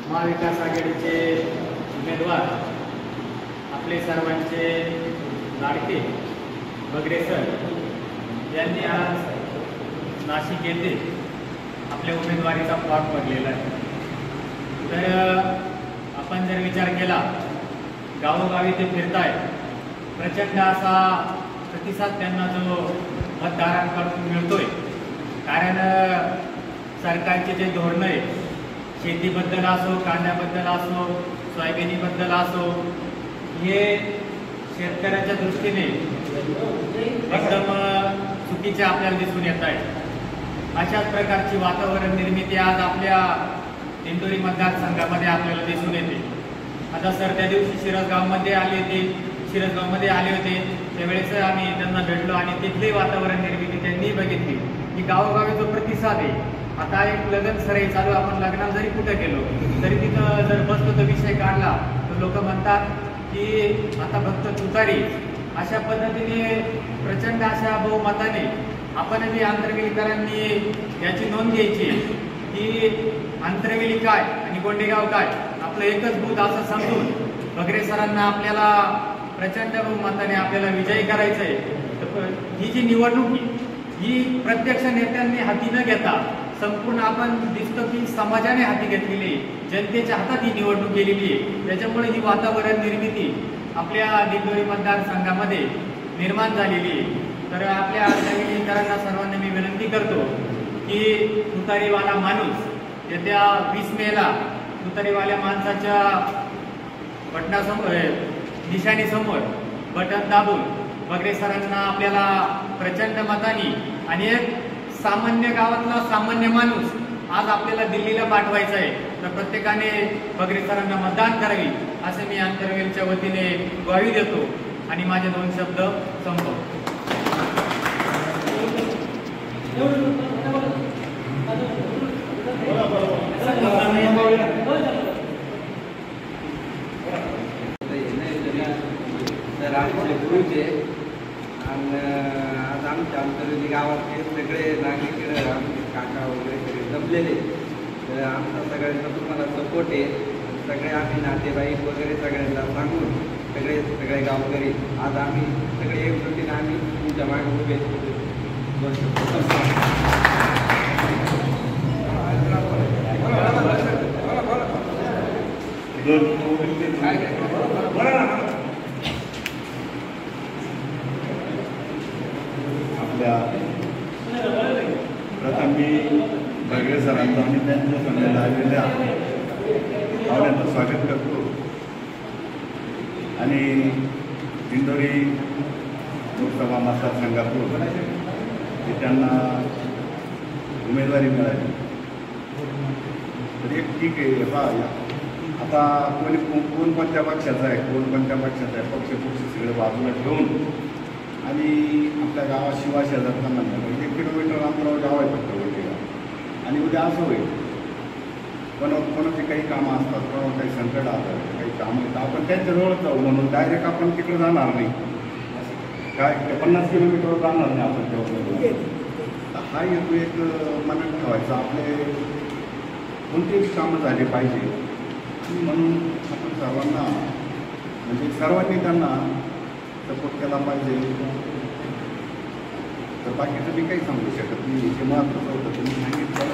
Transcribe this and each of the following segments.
महाविकास आघाडीचे उमेदवार आपले सर्वांचे लाडके बगरे सर यांनी आज नाशिक येथे आपल्या उमेदवारीचा फॉर्म भरलेला आहे। तर आपण जर विचार केला, गावोगावी ते फिरताय, प्रचंड असा प्रतिसाद त्यांना जो मतदारांकडून मिळतोय। कारण सरकारचे जे धोरण आहे, शेतीबद्दल असो, कांद्याबद्दल असो, सोयाबीनीबद्दल असो, हे शेतकऱ्याच्या दृष्टीने एकदम चुकीचे आपल्याला दिसून येत आहे। अशाच प्रकारची वातावरण निर्मिती आज आपल्या दिंडोरी मतदारसंघामध्ये आपल्याला दिसून येते। आता सर त्या दिवशी शिरसगावमध्ये आले होते, त्यावेळेस आम्ही त्यांना भेटलो आणि तिथले वातावरण निर्मिती त्यांनी बघितली की गावोगावी जो प्रतिसाद आहे। आता एक लग्न सराई चालू, आपण लग्नात जरी कुठे गेलो तरी तिथं जर बसतो तो विषय काढला तर लोक म्हणतात की आता फक्त तुतारी। अशा पद्धतीने प्रचंड अशा बहुमताने आपणही आंतरवेलीकरांनी याची नोंद घ्यायची की आंतरवेली काय आणि गोंडेगाव काय, आपलं एकच बूथ असं समजून बगरे सरांना आपल्याला प्रचंड बहुमताने आपल्याला विजयी करायचं आहे। ही जी निवडणूक ही प्रत्यक्ष नेत्यांनी हाती न घेता संपूर्ण आपण दिसतो की समाजाने हाती घेतलेली, जनतेच्या हातात ही निवडणूक गेलेली आहे। त्याच्यामुळे ही वातावरण निर्मिती आपल्या दिंडोरी मतदारसंघामध्ये निर्माण झालेली आहे। तर आपल्या आंतरवेलीकरांना सर्वांना मी विनंती करतो की तुतारीवाला माणूस येत्या 20 मेला तुतारीवाल्या माणसाच्या बटनासमोर निशाणीसमोर बटन दाबून बगरे सरांना आपल्याला प्रचंड मतानी आणि एक सामान्य गावातला सामान्य माणूस आज आपल्याला दिल्लीला पाठवायचा आहे। तर प्रत्येकाने बगरे सरांना मतदान करावी असे मी आंतरवेलच्या वतीने ग्वाही देतो आणि माझे 2 शब्द संपवतो। गुरुचे आणि आज आमच्या आंतरवेली गावातले सगळे नागरिक आमचे काका वगैरे सगळे जमलेले, तर आमचा सगळ्यांचा तुम्हाला सपोर्ट आहे। सगळे आम्ही नातेवाईक वगैरे सगळ्यांना सांगून सगळे गावकरी आज आम्ही सगळे एकजुटीने आम्ही तुमच्या मागे उभे प्रथम मी बगरे सरांचं आणि त्यांच्या समोर आलेल्या पाहुण्यांचं स्वागत करतो आणि दिंडोरी लोकसभा मतदारसंघातून त्यांना उमेदवारी मिळाली। तर एक ठीक आहे, आता कोणत्या पक्षाचा आहे, कोणत्या पक्षाचा आहे, पक्ष सगळे बाजूला ठेवून आणि आपल्या गावात शेजारताना 1 किलोमीटर अंतरावर गाव आहे फक्त गोंडेगाव। आणि उद्या असं होईल कोणाची काही कामं असतात, कोणाला काही संकट असतात, काही कामं येतात, आपण त्यांच्याजवळच जाऊ म्हणून डायरेक्ट आपण तिकडे जाणार नाही, काय 50 किलोमीटरवर जाणार नाही आपण तेवढं। हा हेतू एक मनात ठेवायचा, आपले कोणतेही कामं झाले पाहिजे म्हणून आपण सर्वांना म्हणजे सर्वांनी त्यांना सपोर्ट केला पाहिजे। तर बाकीचं मी काही सांगू शकत नाही, जे महत्त्वाचं होतं तुम्ही सांगितलं।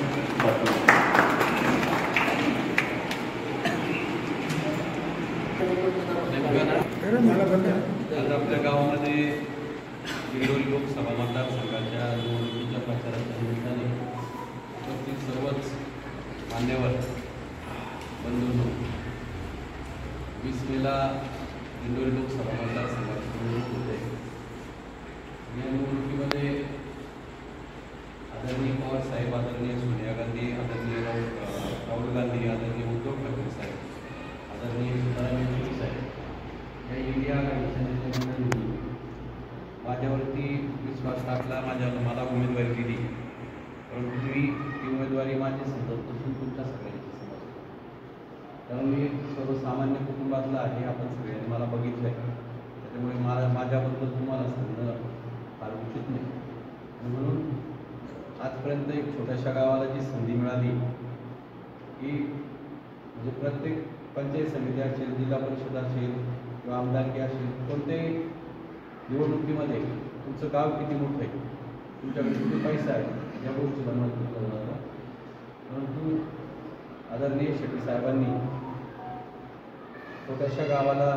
आज आपल्या गावामध्ये दिंडोरी लोकसभा मतदारसंघाच्या निवडणुकीच्या प्रचाराच्या निमित्ताने उपस्थित सर्वच मान्यवर बंधूंनो, 20 मेला दिंडोरी लोकसभा मतदारसंघाची निवडणूक होते। या निवडणुकीमध्ये आदरणीय पवार साहेब, आदरणीय सोनिया गांधी, आदरणीय राहुल गांधी, आदरणीय उद्धव ठाकरे साहेब, आदरणीय सिद्धरामय्या साहेब या इंडिया आघाडीच्या नेत्यांनी माझ्यावरती विश्वास टाकला, मला उमेदवारी दिली। परंतु मी ती उमेदवारी माझी समजतपासून तुमच्या सगळ्यांची समजतो, कारण मी सर्वसामान्य कुटुंबातला आहे, आपण सगळ्यांनी मला बघितलं आहे। त्यामुळे माझ्याबद्दल तुम्हाला सांगणं फार उचित नाही। म्हणून आजपर्यंत एक छोट्याशा गावाला जी संधी मिळाली की म्हणजे प्रत्येक पंचायत समिती असेल, जिल्हा परिषद असेल किंवा आमदारकी असेल, कोणत्याही निवडणुकीमध्ये तुमचं गाव किती मोठं आहे, तुमच्याकडे किती पैसा आहे, या गोष्टीला महत्त्व दिलं जातं. परंतु आदरणीय शेट्टी साहेबांनी छोट्याशा गावाला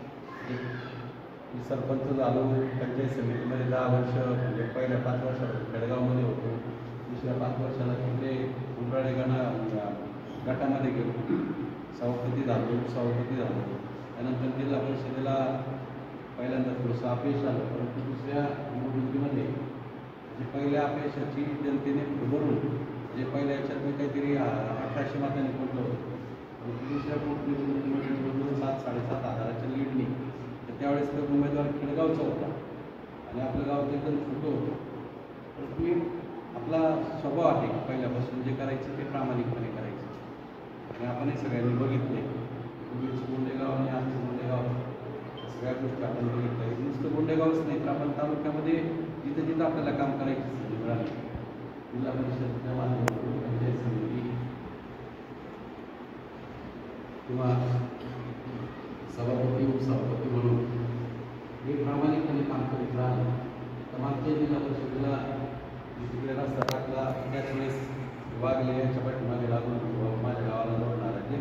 मी सरपंच झालो, पंचायत समितीमध्ये 10 वर्ष, म्हणजे पहिल्या 5 वर्षाला खेडगावमध्ये होतो, दुसऱ्या 5 वर्षाला तिकडे उंबराळे गटामध्ये गेलो, सभापती झालो. त्यानंतर जिल्हा परिषदेला पहिल्यांदा थोडंसं अपयश आलं, परंतु दुसऱ्या निवडणुकीमध्ये जे पहिल्या अपयशाची जनतेने भरून, जे पहिल्या याच्यात मी काहीतरी 1800 मतांनी पडलो होतो, दुसऱ्या निवडणुकीमध्ये 7-7.5 हजाराच्या लीडनी. तर त्यावेळेस तर उमेदवार खेडगावचा होता आणि आपलं गाव एकदम छोटं होतं. परंतु मी आपला स्वभाव आहे की पहिल्यापासून जे करायचं ते प्रामाणिकपणे करायचं, आणि आपणही सगळ्यांनी बघितले. पूर्वीचं गोंडेगाव आणि आजचं गोंडेगाव सगळ्या गोष्टी आपण बघितल्या. नुसतं गोंडेगावच नाही तर आपण तालुक्यामध्ये जिथं जिथं आपल्याला काम करायची संधी मिळाली, जिल्हा परिषदच्या माध्यमातून, पंचायत समिती किंवा सभापती उपसभापती म्हणून हे प्रामाणिकपणे काम करीत राहिलं. तर मागच्या जिल्हा परिषदेला तिकडे रस्ता टाकला, त्याच वेळेस वागले यांच्या पाठीमागे लागून माझ्या गावाला जोडणारा जे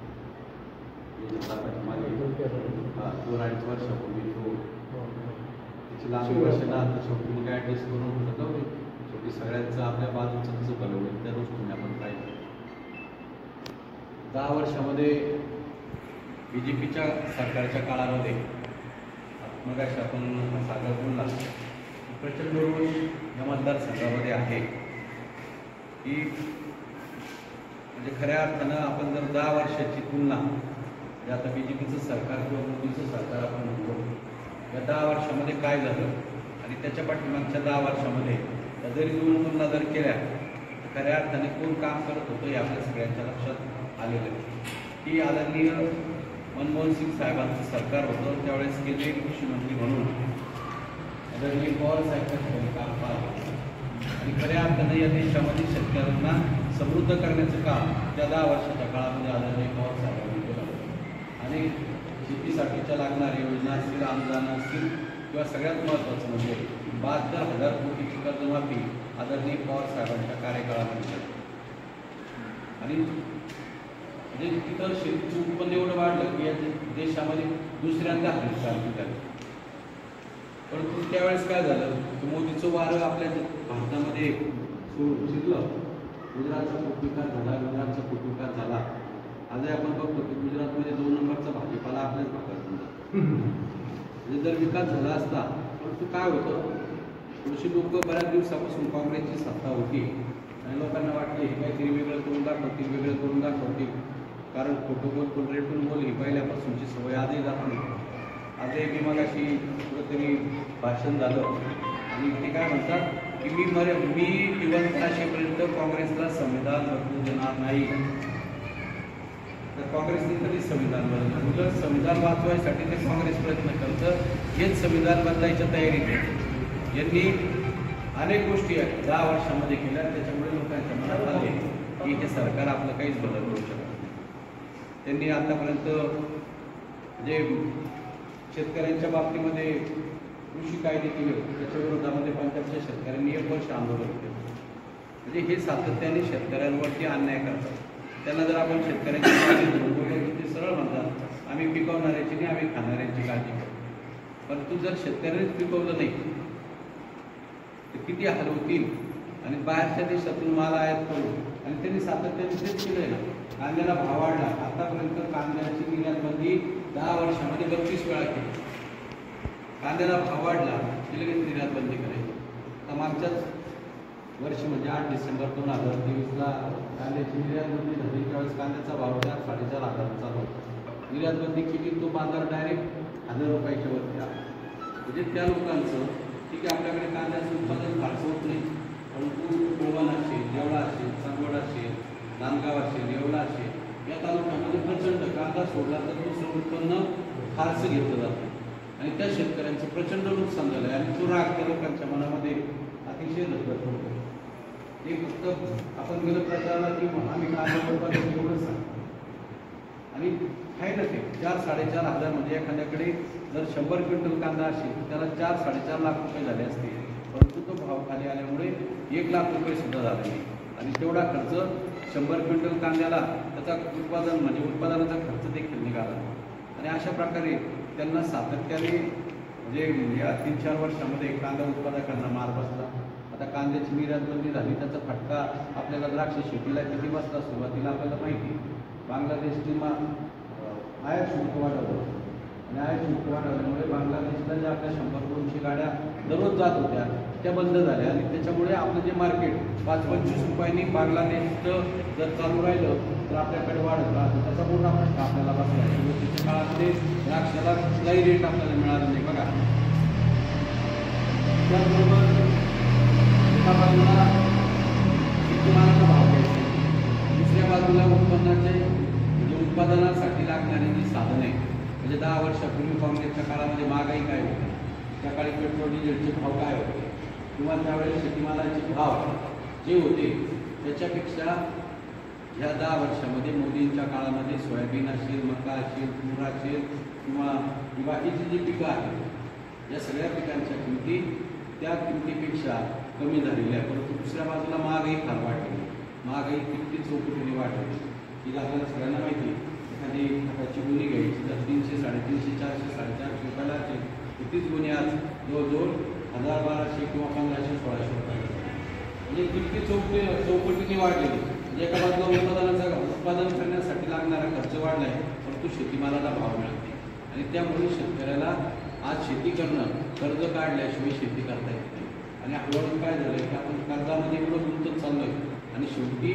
पाठीमागे 2-2.5 वर्षापूर्वी तो त्याची लांबी वर्ष ना, तर शेवटी मग ॲडजस्ट करून होतं जाऊ, शेवटी सगळ्यांचं आपल्या बाजूचं कसं बनवलं त्या दृष्टीने आपण पाहिजे. 10 वर्षामध्ये BJPच्या सरकारच्या काळामध्ये मग अशा आपण सागर बोलला प्रचंड रोष या मतदारसंघामध्ये आहे की म्हणजे खऱ्या अर्थानं आपण जर 10 वर्षाची तुलना, म्हणजे आता BJPचं सरकार किंवा मोदीचं सरकार आपण म्हणतो, या 10 वर्षामध्ये काय झालं आणि त्याच्या पाठीमागच्या 10 वर्षामध्ये जरी दोन तुलना जर केल्या तर खऱ्या अर्थाने कोण काम करत होतं हे आपल्या सगळ्यांच्या लक्षात आलेलं आहे. की आदरणीय मनमोहन सिंग साहेबांचं सरकार होतं, त्यावेळेस केंद्रीय कृषी मंत्री म्हणून आदरणीय पवार साहेबांनी काम पाहिलं आणि खऱ्या अर्थानं या देशामध्ये शेतकऱ्यांना समृद्ध करण्याचं काम त्या 10 वर्षाच्या काळामध्ये आदरणीय पवार साहेबांनी केलं. आणि शेतीसाठीच्या लागणाऱ्या योजना असतील, अनुदान असतील, किंवा सगळ्यात महत्त्वाचं म्हणजे 72,000 कोटीची कर्जमाफी आदरणीय पवार साहेबांच्या कार्यकाळामध्ये झाली. आणि म्हणजे तिथं शेतीचं उत्पन्न एवढं वाढलं की या देशामध्ये दुसऱ्यांदा क्रांती झाली. परंतु त्यावेळेस काय झालं की मोदीचं वारं आपल्या भारतामध्ये शिरलं. गुजरातचा पोटविकार झाला, गुजरातचा पोटविकार झाला. आजही आपण बघतो की गुजरातमध्ये 2 नंबरचा भाजीपाला आपल्याच भागातून जातो. म्हणजे जर विकास झाला असता, परंतु काय होतं, थोडीशी लोक बऱ्याच दिवसापासून काँग्रेसची सत्ता होती आणि लोकांना वाटले हे काहीतरी वेगळं करून दाखवतील, कारण खोटं बोल पण रेटून बोल ही पहिल्यापासूनची सवय आजही जात नाही. आजही मी मगाशी कुठंतरी भाषण झालं आणि ते काय म्हणतात की मी जिवंत असेपर्यंत काँग्रेसला संविधान बदलू देणार नाही. तर काँग्रेसने कधी संविधान बदललं? उलट संविधान वाचवायसाठी ते काँग्रेस प्रयत्न करतं. हेच संविधान बदलायच्या तयारीत आहे. यांनी अनेक गोष्टी 10 वर्षामध्ये केल्या, त्याच्यामुळे लोकांच्या मनात आले की हे सरकार आपलं काहीच बदल करू शकत नाही. त्यांनी आतापर्यंत जे शेतकऱ्यांच्या बाबतीमध्ये कृषी कायदे केले होते त्याच्या विरोधामध्ये पंजाबच्या शेतकऱ्यांनी 1 वर्ष आंदोलन केलं. म्हणजे हे सातत्याने शेतकऱ्यांवरती अन्याय करतात. त्यांना जर आपण शेतकऱ्यांची काळजी घेऊन बोलले ते सरळ म्हणतात आम्ही पिकवणाऱ्याची नाही, आम्ही खाणाऱ्यांची काळजी करतो. परंतु जर शेतकऱ्यांनीच पिकवलं नाही तर किती हाल होतील. आणि बाहेरच्या देशातून माल आयात करू आणि त्यांनी सातत्याने तेच केलंय ना. कांद्याला भाव वाढला, आतापर्यंत कांद्याची निर्यात बंदी 10 वर्षामध्ये 32 वेळा केली. कांद्याला भाव वाढला की लगेच निर्यात बंदी करायची. तर मागच्याच वर्षी म्हणजे 8 डिसेंबर 2023ला कांद्याची निर्यात बंदी झाली. त्यावेळेस कांद्याचा भाव 4-4.5 हजाराचा होता. निर्यात बंदी केली, तो बाजार डायरेक्ट 1000 रुपयाच्या वरती आला. म्हणजे त्या लोकांचं ठीक आहे, आपल्याकडे कांद्याचं उत्पादन फारसं होत नाही, परंतु कोळवण असेल, देवळा असेल, चांदवड असेल, नांदगाव असेल, येवला असेल, या तालुक्यामध्ये प्रचंड कांदा सोडला तर दुसरं उत्पन्न फारसं घेतलं जातं आणि त्या शेतकऱ्यांचं प्रचंड नुकसान झालं आहे. आणि तो राग त्या लोकांच्या मनामध्ये अतिशय धगधग होतो. ते फक्त आपण गेलं प्रचाराला की आम्ही कांदा उत्पादन एवढंच सांगतो. आणि आहे ना ते 4-4.5 हजार, म्हणजे एखाद्याकडे जर 100 क्विंटल कांदा असेल तर त्याला 4-4.5 लाख रुपये झाले असते, परंतु तो भाव खाली आल्यामुळे 1 लाख रुपये सुद्धा झाला नाही. आणि तेवढा खर्च 100 क्विंटल कांद्याला त्याचा उत्पादनाचा खर्च देखील निघाला. आणि अशा प्रकारे त्यांना सातत्याने म्हणजे या 3-4 वर्षामध्ये कांदा उत्पादकांना मार बसला. आता कांद्याची निर्यात बंदी झाली, त्याचा फटका आपल्याला द्राक्ष शेतीला किती बसला सुरुवातीला आपल्याला माहिती. बांगलादेशची आयात शुल्क वाढवलं आणि आयात शुल्क वाढवल्यामुळे बांगलादेशला ज्या आपल्या 100-200 गाड्या दररोज जात होत्या त्या बंद झाल्या. आणि त्याच्यामुळे आपलं जे मार्केट 5-25 रुपयांनी बांगलादेशचं जर चालू राहिलं तर आपल्याकडे वाढत राहतं. त्याचा मोठा प्रश्न आपल्याला बसला आहे. सुरुवातीच्या काळामध्ये द्राक्षाला कुठलाही रेट आपल्याला मिळाला नाही बघा. त्याचबरोबर एका बाजूला शेतमालाचा भाव घ्यायचा, दुसऱ्या बाजूला उत्पादनासाठी लागणारी जी साधनं आहे, म्हणजे 10 वर्षापूर्वी काँग्रेसच्या काळामध्ये महागाई काय होती, त्या काळी पेट्रोल डिझेलचे भाव काय होते, किंवा त्यावेळेस शेतीमालाचे भाव जे होते त्याच्यापेक्षा ह्या 10 वर्षामध्ये मोदींच्या काळामध्ये सोयाबीन असेल, मका असेल, तूर असेल किंवा बाकीची जी पिकं आहेत या सगळ्या पिकांच्या किमती त्या किमतीपेक्षा कमी झालेल्या आहे. परंतु दुसऱ्या बाजूला महागाई फार वाढली, महागाई किती चौपटीने वाढली. ही आपल्याला सगळ्यांना माहिती. एखादी खताची गुणी घ्यायची तर 300, 350, 400, 450 रुपयाला असेल, तीच गुणी आज जवळजवळ 1000, 1200 किंवा 1500, 1600 रुपये, म्हणजे किती चौपटीने वाढलेली. म्हणजे एका बाजूला उत्पादन करण्यासाठी लागणारा खर्च वाढला आहे, परंतु शेतीमालाला भाव मिळत नाही. आणि त्यामुळे शेतकऱ्याला आज शेती करणं, कर्ज काढल्याशिवाय शेती करता येत नाही. आणि हळूहळू काय झालं आहे की आपण कर्जामध्ये एवढं गुंतत चाललो आहे. आणि शेवटी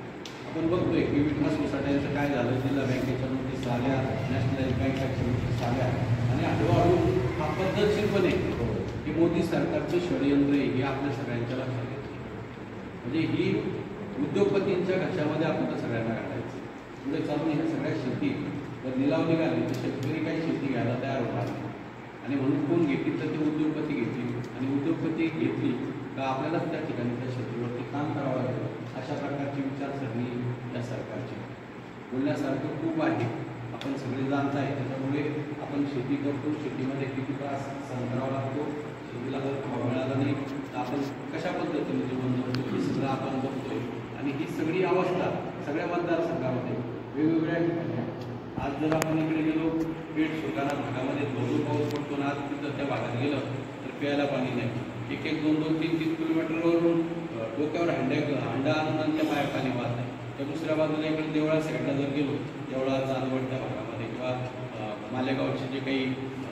आपण बघतोय की विठा सोसायट्यांचं काय झालं, जिल्हा बँकेच्या नोटीस आल्या, नॅशनलाइज बँकेच्या नोटीस आल्या. आणि हळूहळू हा पद्धतशीरपणे हे मोदी सरकारचं षडयंत्र आहे हे आपल्या सगळ्यांच्या लक्षात येतं. म्हणजे ही उद्योगपतींच्या घशामध्ये आपण सगळ्यांना घालायचं. पुढे चालून ह्या सगळ्या शेती जर निलाव निघाले तर शेतकरी काही शेती घ्यायला तयार होणार नाही. आणि म्हणून कोण घेतील तर ते उद्योगपती घेतील. आणि उद्योगपती घेतली का आपल्यालाच त्या ठिकाणी त्या शेतीवरती काम करावं लागेल. अशा प्रकारची विचारसरणी या सरकारची. बोलण्यासारखं खूप आहे, आपण सगळे जाणत आहे. त्याच्यामुळे आपण शेती करतो, शेतीमध्ये किती त्रास सहन करावा लागतो, शेतीला जर भाव मिळाला नाही तर आपण कशा पद्धतीने जीवन जगतो हे सगळं आपण बघतोय. आणि ही सगळी अवस्था सगळ्या मतदारसंघामध्ये वेगवेगळ्या ठिकाणी. आज जर आपण इकडे गेलो पेठ सुरगाणा भागामध्ये भरपूर पाऊस पडतो ना, आज तिथं त्या भागात गेलं तर प्यायला पाणी नाही. 1-1, 2-2, 3-3 किलोमीटरवरून डोक्यावर हंडा आणून त्या बाहेर पाणी वाहत नाही. तर दुसऱ्या बाजूला इकडे देवळा साईडला जर गेलो, देवळा चांदवड त्या भागामध्ये किंवा मालेगावचे जे काही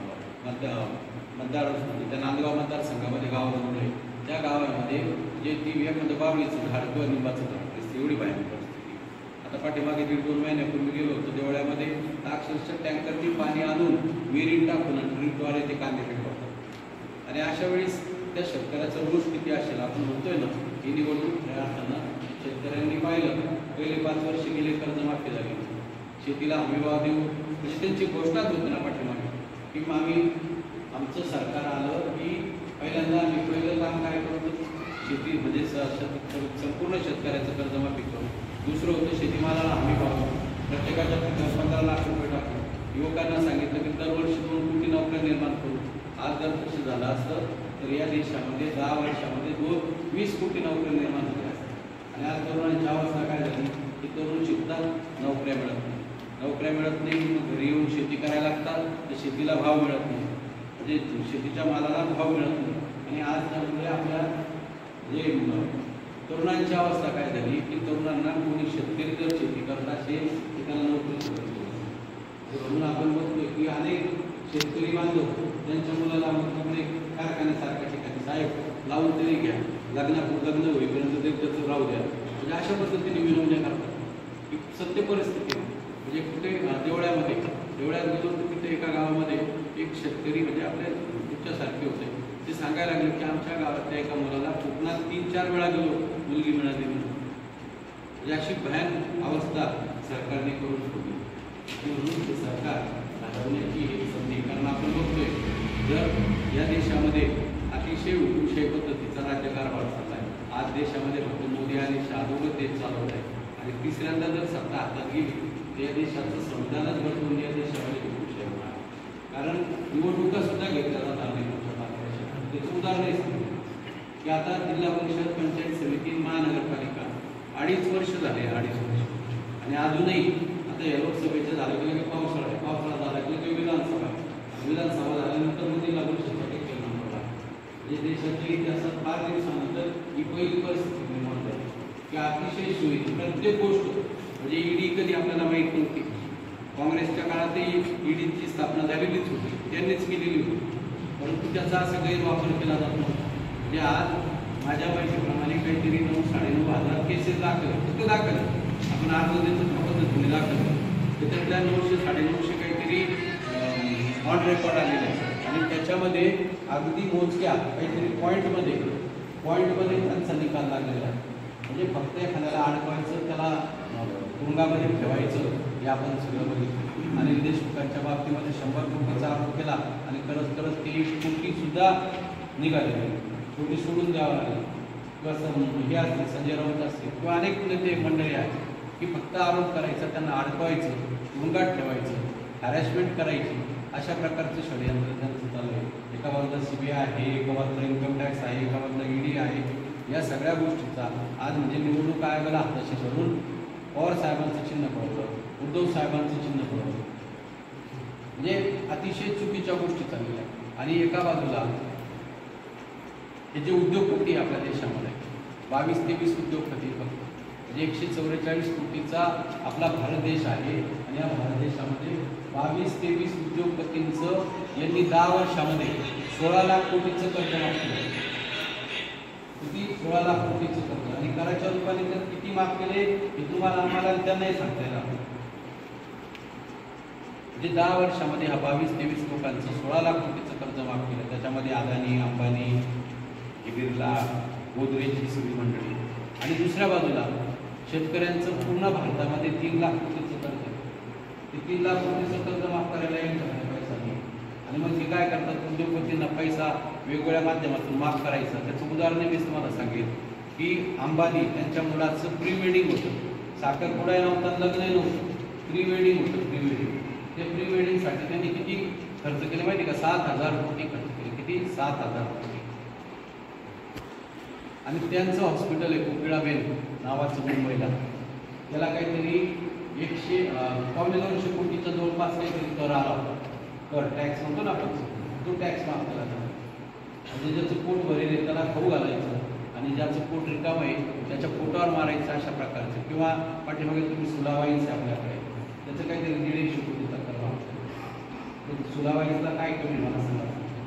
मतदार त्या नांदगाव मतदारसंघामध्ये गावं बनवले त्या गावामध्ये जे ती एखादं बावळीचं झाड किंवा निंबाचं झाड दिसते, एवढी भयानक परिस्थिती. आता पाठीमागे 1-2 महिन्यापूर्वी गेलो होतो देवळ्यामध्ये, अक्षरशः टँकरनी पाणी आणून विहिरीत टाकून ड्रीपद्वारे ते कांदे पिकवतात. आणि अशा वेळेस त्या शेतकऱ्याचा रोष किती असेल. आपण म्हणतोय ना ही निवडणूक खऱ्या अर्थानं शेतकऱ्यांनी पाहिलं, पहिले 5 वर्ष गेले कर्जमाफी झाली, शेतीला हमीभाव देऊ म्हणजे त्यांची घोषणाच होती ना पाठीमागे की आम्ही आमचं सरकार आलं की पहिल्यांदा आम्ही पहिलं काम काय करतो, शेती म्हणजे संपूर्ण शेतकऱ्याचं कर्जमाफी करू. दुसरं होतं शेतीमालाला हमीभाव, प्रत्येकाच्या 15 लाख रुपये टाकू. युवकांना सांगितलं की दरवर्षी 2 कोटी नोकऱ्या निर्माण करू. आज जर तसं झालं असतं तर या देशामध्ये 10 वर्षामध्ये 20 कोटी नोकऱ्या निर्माण झाल्या असतात. आणि आज तरुणांची अवस्था काय झाली की तरुण शिकतात, नोकऱ्या मिळत नाही. नोकऱ्या मिळत नाही, मग घरी येऊन शेती करायला लागतात, तर शेतीला भाव मिळत नाही, म्हणजे शेतीच्या मालाला भाव मिळत नाही. आणि आज त्यामुळे आपल्या जे तरुणांची अवस्था काय झाली की तरुणांना कोणी शेतकरी जर शेती करत असेल तर त्याला नोकरी मिळत नाही. म्हणून आपण बघतोय की अनेक शेतकरी बांधव त्यांच्या मुलाला त्यामुळे कारखान्यासारख्या ठिकाणी साहेब लावून तरी घ्या, लग्न होईपर्यंत तरी त्याचं राहू द्या, म्हणजे अशा पद्धतीने विनवण्या करतात. ही सत्य परिस्थिती आहे. म्हणजे कुठे देवळ्यात गेलो तर तिथे एका गावामध्ये एक शेतकरी म्हणजे आपल्या तुमच्यासारखे होते, ते सांगायला लागले की आमच्या गावातल्या एका मुलाला कोकणात 3-4 वेळा गेलो, मुलगी मिळाली नाही. म्हणजे अशी भयानक अवस्था सरकारने करून ठेवली. म्हणून हे सरकार घडवण्याची ही संधी. कारण आपण बघतोय जर या देशामध्ये अतिशय हुकुमशाही पद्धतीचा राज्यकारभार चालला आहे. आज देशामध्ये फक्त मोदी आणि शहा दोघं तेच चालवत आहे. आणि तिसऱ्यांदा जर सत्ता हातात गेली या देशाचं संविधानच घडवून या देशामध्ये खूप शेअर आहे. कारण निवडणुका सुद्धा घेतल्या जातात नाही तुमच्या 5 वर्षात. त्याचं उदाहरणही सांगितलं की आता जिल्हा परिषद, पंचायत समिती, महानगरपालिका 2.5 वर्ष झाले, 2.5 वर्ष, आणि अजूनही आता या लोकसभेच्या झालं की लगेच पावसाळा आहे, पावसाळा झाला की लगेच विधानसभा आहे, विधानसभा झाल्यानंतर मग जिल्हा परिषदेचा केला पडला. म्हणजे देशाच्या इतिहासात 5 दिवसानंतर ही पहिली परिस्थिती निर्माण झाली की अतिशय सोयी प्रत्येक गोष्ट, म्हणजे ईडी कधी आपल्याला माहीत नव्हती. काँग्रेसच्या काळातही ईडीची स्थापना झालेलीच होती, त्यांनीच केलेली होती, परंतु त्याचा असा गैरवापर केला जातो. म्हणजे आज माझ्या माहितीप्रमाणे काहीतरी 9-9.5 हजार केसेस दाखल, फक्त दाखल आपण अर्ज देतो त्या पद्धतीने दाखल, तर त्यातल्या 900-950 काहीतरी ऑन रेकॉर्ड आलेले आहे. आणि त्याच्यामध्ये अगदी मोजक्या काहीतरी पॉईंटमध्ये त्यांचा निकाल लागलेला आहे. म्हणजे फक्त एखाद्याला अडकवायचं, त्याला तुरुंगामध्ये ठेवायचं, हे आपण सगळं बघितलं. आणि देशमुखांच्या बाबतीमध्ये 100 कोटीचा आरोप केला आणि करत करत ते 1 कोटीसुद्धा निघाले, कोटी सोडून द्यावं लागेल. किंवा हे असतील, संजय राऊत असतील किंवा अनेक नेते मंडळी आहेत की फक्त आरोप करायचा, त्यांना अडकवायचं, तुरुंगात ठेवायचं, हॅरॅसमेंट करायची, अशा प्रकारचं षडयंत्र त्यांचं चालू आहे. एका बाजूला CBI आहे, एका बाजूला इन्कम टॅक्स आहे, एका बाजूला ED आहे. या सगळ्या गोष्टीचा आज म्हणजे निवडणूक आयोगाला हाताशी धरून पवार साहेबांचं चिन्ह पडलं, उद्धव साहेबांचं चिन्ह पडलं, म्हणजे अतिशय चुकीच्या गोष्टी चाललेल्या आहेत. आणि एका बाजूला हे जे उद्योगपती आपल्या देशामध्ये 22-23 उद्योगपती फक्त, म्हणजे 144 कोटीचा आपला भारत देश आहे. आणि या भारत देशामध्ये 22-23 उद्योगपतींचं यांनी 10 वर्षामध्ये 16 लाख कोटीचं कर्ज माफ केलं. किती? 16 लाख कोटीचं कर्ज. आणि कराच्या रूपाने तर किती माफ केले हे तुम्हाला आम्हाला त्यांनाही सांगता येणार. म्हणजे 10 वर्षामध्ये हा 22-23 लोकांचं 16 लाख कोटीचं कर्ज माफ केलं. त्याच्यामध्ये अदानी, अंबानी, बिर्ला, गोदरेज ही सगळी मंडळी. आणि दुसऱ्या बाजूला शेतकऱ्यांचं पूर्ण भारतामध्ये 3 लाख कोटीचं कर्ज आहे. ते 3 लाख कोटीचं कर्ज माफ करायला यांच्याकडे पैसा नाही. आणि मग ते काय करतात, उद्योगपतींना पैसा वेगवेगळ्या माध्यमातून माफ करायचं. त्याचं उदाहरण मी तुम्हाला सांगेन की अंबानी त्यांच्या मुलाचं प्री वेडिंग होतं, साखरपुडा नव्हता, लग्न नव्हतं, प्री वेडिंग होतं. प्री वेडिंग, ते प्री वेडिंगसाठी त्यांनी किती खर्च केले माहिती का? 7,000 कोटी खर्च केले. किती? 7,000 कोटी. आणि त्यांचं हॉस्पिटल आहे कोकिळाबेन नावाचं मुंबईला, त्याला काहीतरी 100-200 कोटीचा जवळपास काहीतरी कर आला होता. कर टॅक्स म्हणतो ना आपण, तो टॅक्स माफ केला जातो. म्हणजे ज्याचं पोट भरेल आहे त्याला खाऊ घालायचं, आणि ज्याचं पोट रिकाम आहे त्याच्या पोटावर मारायचं, अशा प्रकारचं. किंवा पाठीमागे तुम्ही सुलावाईन्स आहे आपल्याकडे, त्याचं काहीतरी 150 कोटीचा कर माफ. सुलावाईन्सला काय कमी मला सांगा.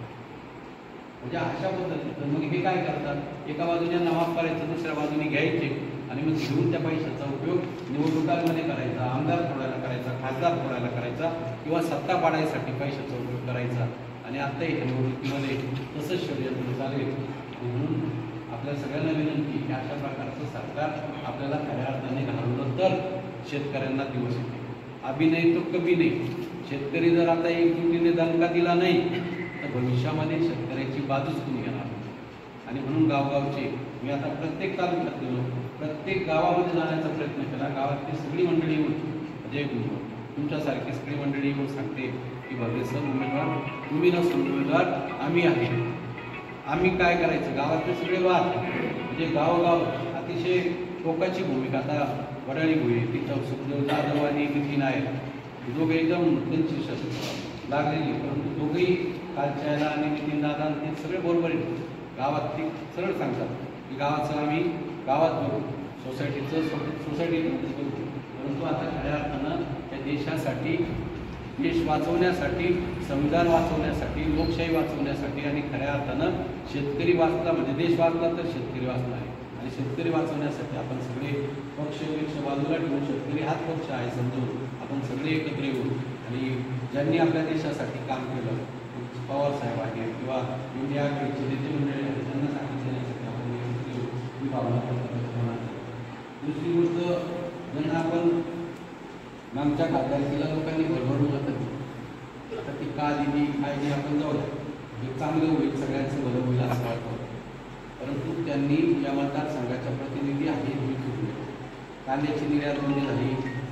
म्हणजे अशा पद्धतीनं मग हे काय करतात, एका बाजूने माफ करायचं, दुसऱ्या बाजूने घ्यायचे, आणि मग घेऊन त्या पैशाचा उपयोग निवडणुकांमध्ये करायचा, आमदार फोडायला करायचा, खासदार फोडायला करायचा, किंवा सत्ता पाडायसाठी पैशाचा उपयोग करायचा. आणि आत्ताही निवडणुकीमध्ये तसंच षडयंत्र चालेल. म्हणून आपल्या सगळ्यांना विनंती की अशा प्रकारचं सरकार आपल्याला खऱ्या अर्थाने घालवलं तर शेतकऱ्यांना दिवस येते. अभिनय तो कमी नाही. शेतकरी जर आता एकजुटीने दणका दिला नाही तर भविष्यामध्ये शेतकऱ्याची बाजूच तुम्ही घेणार. आणि म्हणून गावगावचे मी आता प्रत्येक तालुक्यात गेलो, प्रत्येक गावामध्ये जाण्याचा प्रयत्न केला. गावातली सगळी मंडळी येऊन म्हणजे तुमच्यासारखी सगळी मंडळी येऊन सांगते की भगवेसर उमेदवार तुम्ही नसून उमेदवार आम्ही आहे. आम्ही काय करायचं, गावातले सगळे वाद म्हणजे गावोगाव अतिशय टोकाची भूमिका. आता वडाळी भुई तिथं सुखदेव जाधव आणि नितीन आहेत, दोघे एकदम त्यांची लागलेली, परंतु दोघेही कालच्या याला आणि नितीन दादा ते सगळे बरोबर आहेत. गावात ते सरळ सांगतात की गावाचं आम्ही गावात बघू, सोसायटीचं सोसायटीमध्येच बघू. परंतु आता खऱ्या अर्थानं त्या देशासाठी, देश वाचवण्यासाठी, संविधान वाचवण्यासाठी, लोकशाही वाचवण्यासाठी आणि खऱ्या अर्थानं शेतकरी वाचला म्हणजे देश वाचला तर शेतकरी वाचला आहे. आणि शेतकरी वाचवण्यासाठी आपण सगळे पक्ष बाजूला ठेवून शेतकरी हाच पक्ष आहे समजून आपण सगळे एकत्र येऊ. आणि ज्यांनी आपल्या देशासाठी काम केलं, पवार साहेब आहेत किंवा इंडिया आघाडीचे नेते मंडळी आहेत, त्यांना सांगितण्यासाठी आपण एकत्र येऊ ही भावना करतो. दुसरी गोष्ट, ज्यांना आपण आमच्या खासदारकीला लोकांनी भरभरून जातात, आता ती का दिली काय दिली आपण जाऊ द्या, हे चांगलं होईल, सगळ्यांचं भलं होईल असं वाटतं. परंतु त्यांनी या मतदारसंघाच्या प्रतिनिधी आहेत, कांद्याची निर्यात बंदी झाली,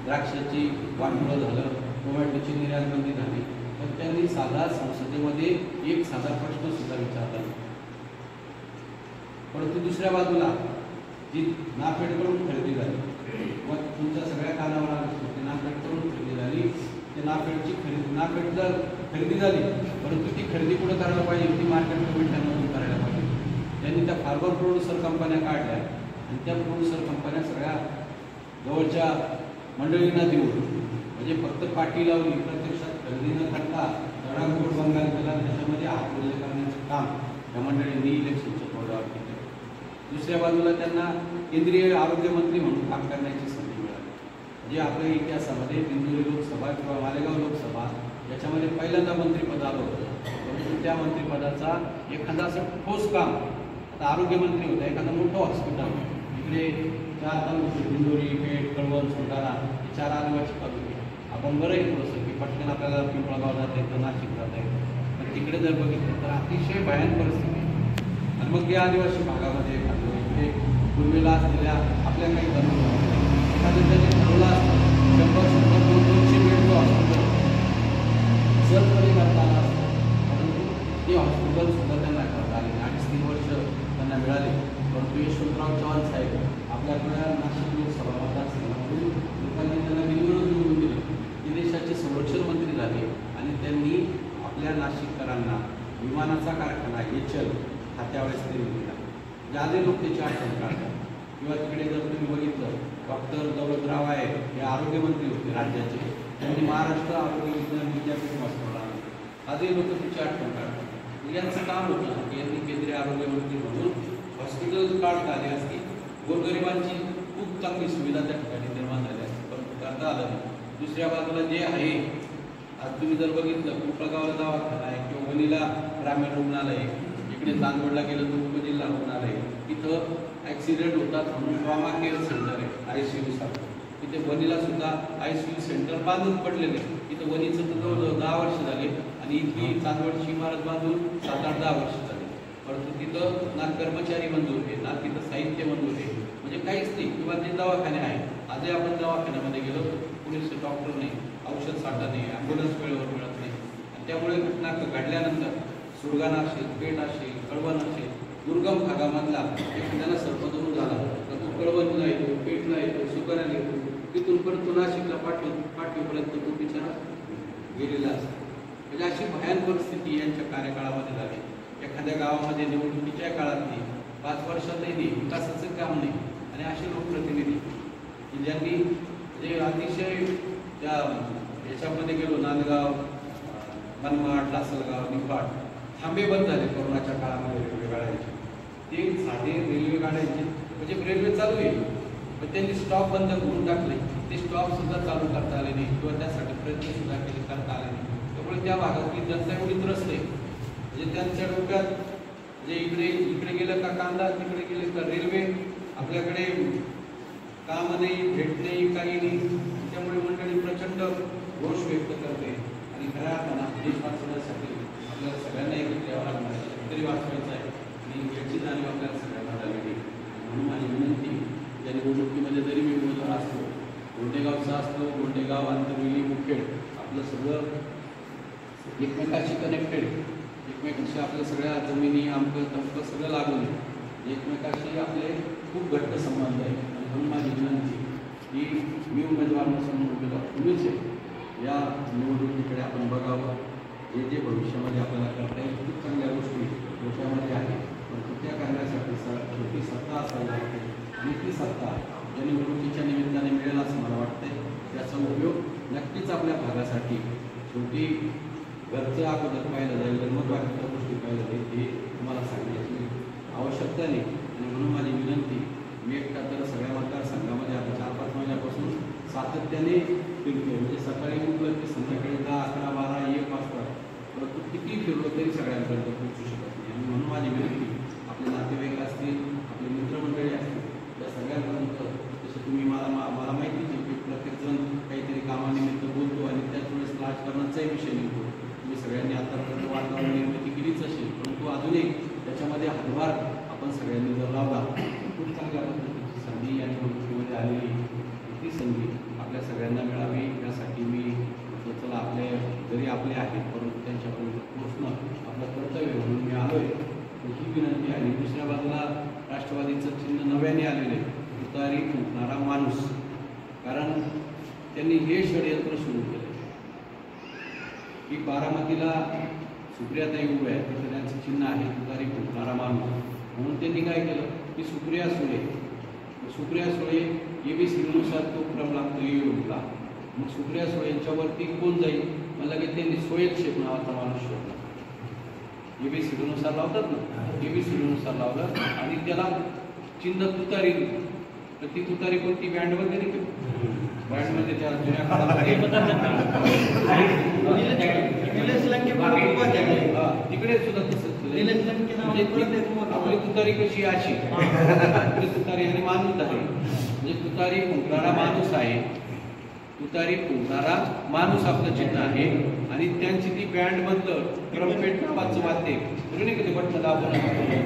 द्राक्षाची वाटोळं झालं, टोमॅटोची निर्यात बंदी झाली, तर त्यांनी साधा संसदेमध्ये एक साधा प्रश्न सुद्धा विचारला नाही. परंतु दुसऱ्या बाजूला जी नाफेडकडून खरेदी झाली व तुमच्या सगळ्या कानावर आलं ते नाफेडकडून खरेदी झाली, ते नाफेड जर खरेदी झाली, परंतु ती खरेदी कुठं करायला पाहिजे, ती मार्केट कमिट्यांमधून करायला पाहिजे. त्यांनी त्या फार्मर प्रोड्युसर कंपन्या काढल्या आणि त्या प्रोड्युसर कंपन्या सगळ्या जवळच्या मंडळींना देऊन, म्हणजे फक्त पाठी लावली, प्रत्यक्षात खरेदी न करता तडाखोड बंगाल केला, त्याच्यामध्ये हातवले करण्याचं काम या मंडळींनी इलेक्शनच्या तोंडावर केलं. दुसऱ्या बाजूला त्यांना केंद्रीय आरोग्य मंत्री म्हणून काम करण्याची संधी मिळाली. म्हणजे आपल्या इतिहासामध्ये दिंडोरी लोकसभा किंवा मालेगाव लोकसभा याच्यामध्ये पहिल्यांदा मंत्रिपद आलं होतं, परंतु त्या मंत्रिपदाचा एखादा असं ठोस काम, आता आरोग्य मंत्री होता, एखादा मोठं हॉस्पिटल इकडे 4 तालुके दिंडोरी, पेठ, कळवण, सोंडाणा हे 4 आदिवासी तालुके, आपण बरं आहे थोडंसं की पटकन आपल्याला पिंपळगाव जाता येतं, नाशिक जाता येतं, पण तिकडे जर बघितलं तर अतिशय भयानक परिस्थिती. आणि मग या आदिवासी भागामध्ये इकडे पूर्वेला असलेल्या आपल्या काही एखादं त्यांनी ठरवलं असतं 100-200 बेडचं हॉस्पिटल सहजपणे करता आलं असतं, परंतु ते हॉस्पिटल सुद्धा त्यांना करता आले. 2.5-3 वर्ष त्यांना मिळाले. परंतु यशवंतराव चव्हाण साहेब आपल्याकडे नाशिक लोकसभा मतदारसंघातून लोकांनी त्यांना बिनविरोध निवडून दिलं. ते देशाचे संरक्षण मंत्री झाले आणि त्यांनी आपल्या नाशिककरांना विमानाचा कारखाना HL हा त्यावेळेस त्यांनी दिला. ज्यादे लोक त्याची आठवण काढतात. किंवा तिकडे जर तुम्ही बघितलं डॉक्टर दौलतराव आहे, हे आरोग्यमंत्री होते राज्याचे, त्यांनी महाराष्ट्र आरोग्य विज्ञान विद्यापीठ वाचवला. आजही लोक त्याची आठवण काढतात. यांचं काम होतं की यांनी केंद्रीय आरोग्यमंत्री म्हणून हॉस्पिटल काढता आली असती, गोरगरिबांची खूप चांगली सुविधा त्या ठिकाणी निर्माण झाली असती, परंतु करता आलं नाही. दुसऱ्या बाजूला जे आहे, आज तुम्ही जर बघितलं पिंपळगावला दवाखाना आहे किंवा वणीला ग्रामीण रुग्णालय, इकडे चांदवडला गेलं तर उपजिल्हा रुग्णालय, तिथं ॲक्सिडेंट होतात म्हणून ट्रॉमा केअर सेंटर आहे ICU सारखं. तिथे वणीला सुद्धा ICU सेंटर बांधून पडलेले. तिथं वणीचं तर जवळजवळ 10 वर्ष झाले आणि इथली चांदवडची इमारत बांधून 7-8-10 वर्ष झाले, परंतु तिथं ना कर्मचारी मंजूर आहे, ना तिथं साहित्य मंजूर आहे, म्हणजे काहीच नाही. किंवा ते दवाखाने आहेत, आजही आपण दवाखान्यामध्ये गेलो पोलीस डॉक्टर नाही, औषध साठा नाही, ॲम्ब्युलन्स वेळेवर मिळत नाही. आणि त्यामुळे घटना घडल्यानंतर सुरगाणा असेल, पेठ असेल, कळवण असेल, दुर्गम भागामधला एखाद्याला सर्पदोष झाला तर तो कळवणला येतो, पेठला येतो, सुरगाण्याला येतो, तिथून परत तो नाशिकला पाठवीपर्यंत तो बिचारा गेलेला असतो. म्हणजे अशी भयानक परिस्थिती यांच्या कार्यकाळामध्ये झाली. एखाद्या गावामध्ये निवडणुकीच्या काळात नाही, 5 वर्षातही नाही, विकासाचं काम नाही. आणि असे लोकप्रतिनिधी की ज्यांनी जे अतिशय त्या याच्यामध्ये गेलो, नांदगाव, मनमाड, लासलगाव, निफाड थांबे बंद झाले कोरोनाच्या काळामध्ये रेल्वे गाड्यांचे. ते साधे रेल्वे गाड्यांचे म्हणजे रेल्वे चालू आहे, पण त्यांनी स्टॉप बंद करून टाकले. ते स्टॉप सुद्धा चालू करता आले नाही किंवा त्यासाठी प्रयत्न सुद्धा केले, करता आले नाही. त्यामुळे त्या भागातली जनता एवढी त्रस्त आहे, म्हणजे त्यांच्या डोक्यात म्हणजे इकडे गेलं का कांदा, तिकडे गेले का रेल्वे, आपल्याकडे काम नाही, भेट नाही, काही नाही. त्यामुळे मंडळी प्रचंड रोष व्यक्त करते. आणि खऱ्या अर्थानं देश वाचवण्यासाठी आपल्याला सगळ्यांना एकत्र यावं लागणार आहे, तरी वाचवायचं आहे. आणि याची जाणीव आपल्याला सगळ्यांना झालेली. म्हणून माझी विनंती, या निवडणुकीमध्ये जरी मी उमेदवार असतो, गोंडेगावचा असतो, गोंडेगाव, आंतरवेली, मुखेड, आपलं सगळं एकमेकाशी कनेक्टेड, एकमेकाशी आपल्या सगळ्या जमिनी, आमकं तमकं सगळं लागून एकमेकाशी आपले खूप घट्ट संबंध आहे. म्हणून माझी विनंती की मी उमेदवार नसून उमेदवार तुम्हीच आहे. या निवडणुकीकडे आपण बघावं. जे भविष्यामध्ये आपल्याला करता येईल खूप चांगल्या गोष्टी डोक्यामध्ये आहेत, पण त्या करण्यासाठी छोटी सत्ता असावी लागते. आणि ती सत्ता या निवडणुकीच्या निमित्ताने मिळेल असं मला वाटतंय. त्याचा उपयोग नक्कीच आपल्या भागासाठी शेवटी घरचं अगोदर पाहिलं जाईल, तर मग बाकीच्या गोष्टी पाहिलं जाईल, हे तुम्हाला सांगण्याची आवश्यकता नाही. आणि म्हणून माझी विनंती, मी एकटा तर सगळ्या मतदारसंघामध्ये आता 4-5 महिन्यापासून सातत्याने फिरतोय. म्हणजे सकाळी उठलं की संध्याकाळी 10, 11, 12, 1 वाजता, परंतु किती फिरलो तरी सगळ्यांपर्यंत पोहोचू शकत नाही. आणि म्हणून माझी विनंती, आपले नातेवाईक असतील, आपले मित्रमंडळी असतील, या सगळ्यांपर्यंत जसं तुम्ही मला माहिती आहे की प्रत्येकजण काहीतरी कामानिमित्त बोलतो आणि त्याच वेळेस राजकारणाचाही विषय निघतो. तुम्ही सगळ्यांनी आतापर्यंत वातावरण निर्मिती केलीच असेल, परंतु अजूनही त्याच्यामध्ये हातभार आपण सगळ्यांनी जर लावला, खूप चांगल्या पद्धतीची संधी या निवडणुकीमध्ये आलेली ती संधी आपल्या सगळ्यांना मिळावी यासाठी मी म्हटलं चला आपले जरी आपले आहेत परंतु त्यांच्यापर्यंत पोहोचणं आपलं कर्तव्य म्हणून मी आलो आहे. ही विनंती आहे. दुसऱ्या बाजूला राष्ट्रवादीचं चिन्ह नव्याने आलेलं आहे, तुतारी फुंकणारा माणूस. कारण त्यांनी हे षडयंत्र सुरू केलं की बारामतीला सुप्रियाताई उभ्या आहेत, तिथे त्यांचं चिन्ह आहे तुतारी फुंकणारा माणूस. म्हणून त्यांनी काय केलं की सुप्रिया सुळे ABCनुसार तो क्रम लागतो येऊला. मग सुप्रिया सुळे यांच्यावरती कोण जाईल, मग लगेच त्यांनी सोयल शेख नावाचा माणूस शोधला. ABCनुसार लावतात ना, ABCनुसार लावलं आणि त्याला चिन्ह तुतारी दिली. तर ती तुतारी कोणती बँड वगैरे बँडमध्ये त्या जुन्या काळामध्ये तिकडे सुद्धा तसंच आपली तुतारी कशी अशी आपली तुतारी आणि माणूस आहे. म्हणजे तुतारी फुंकणारा माणूस आहे, तुतारी फुंकणारा माणूस आपलं चिन्ह आहे. आणि त्यांची ती बँड मधलं ट्रम्पेट नावाचं वाद्य नाही का ते बटन दाबून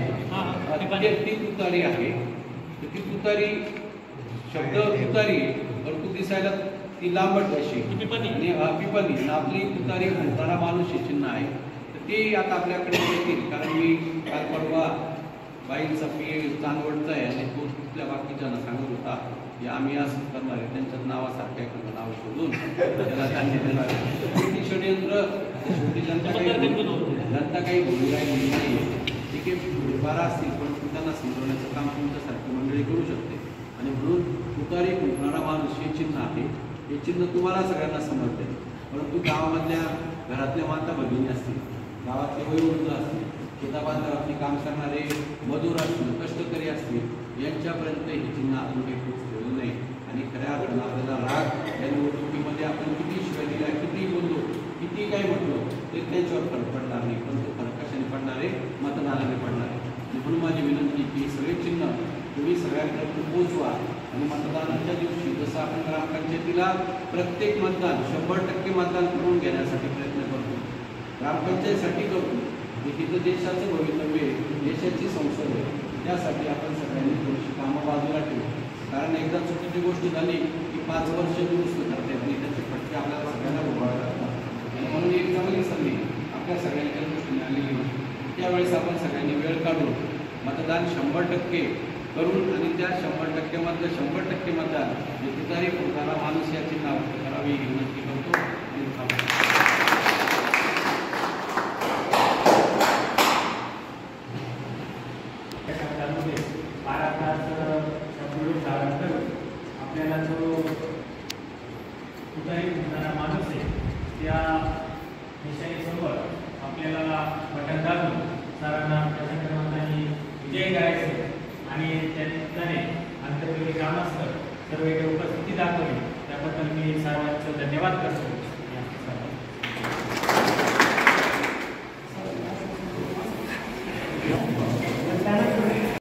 ती तुतारी आहे. तर ती तुतारी शब्द तुतारी परंतु दिसायला ती लांबट अशी आणि पिपणी आपली तुतारी फुंकणारा माणूस हे चिन्ह आहे. तर ते आता आपल्याकडे येतील. कारण मी काल परवा बाईंचा PA चांदवडचा आहे आणि तो तिथल्या बाकीच्यांना सांगत होता की आम्ही असं करणार आहे, त्यांच्याच नावासारखं एखादं नाव शोधून त्याला त्यांनी देणार आहे. षडयंत्र शेवटी जनता काही बोलू राहिली नाही. ठीक आहे, 12 असतील पण त्यांना समजवण्याचं काम तुमच्यासारखी मंडळी करू शकते. आणि म्हणून तुतारी फुंकणारा माणूस हे चिन्ह आहे. हे चिन्ह तुम्हाला सगळ्यांना समजते. परंतु गावामधल्या घरातल्या माता भगिनी असतील, गावातले वयोवृद्ध असतील, शेताबांधावरती काम करणारे मजूर असतील, कष्टकरी असतील, यांच्यापर्यंत हे चिन्ह आपण काही पोहोचलेलं नाही. आणि खऱ्या अर्थानं आपल्याला राग या निवडणुकीमध्ये आपण किती शिवाय दिल्या, किती बोललो, किती काय म्हटलो ते त्यांच्यावर फरक पडणार नाही. पण तो फरक कशाने पडणार आहे, मतदानाने पडणार आहे. म्हणून माझी विनंती की सगळे चिन्ह तुम्ही सगळ्यांपर्यंत पोहोचवा. आणि मतदानाच्या दिवशी जसं आपण ग्रामपंचायतीला प्रत्येक मतदान 100% मतदान करून घेण्यासाठी प्रयत्न करतो, ग्रामपंचायतीसाठी करतो, तिथं देशाचं भवितव्य आहे, देशाची संसद आहे. त्यासाठी आपण सगळ्यांनी थोडीशी कामं बाजूला ठेवू. कारण एकदा चुकीची गोष्ट झाली की 5 वर्ष दुरुस्त करता येत नाही, त्याचे फटके आपल्याला सगळ्यांना भोगावे लागतात. आणि म्हणून एक चांगली संधी आपल्या सगळ्यांच्या दृष्टीने आलेली होती. त्यावेळेस आपण सगळ्यांनी वेळ काढून मतदान 100% करून आणि त्या 100% मधलं 100% मतदान हे तुतारी फुंकणारा माणूस या चिन्हावर करावी ही विनंती करतो. आपल्याला जो तुतारी फुंकणारा माणूस आहे त्या निशाणीसमोर आपल्याला बटन दाबून सरांना प्रचंड विजय करायचे आणि त्याने अंतर्गत ग्रामस्थ सर्व इथे उपस्थिती दाखवली. त्याबद्दल मी सर्वांचं धन्यवाद करतो.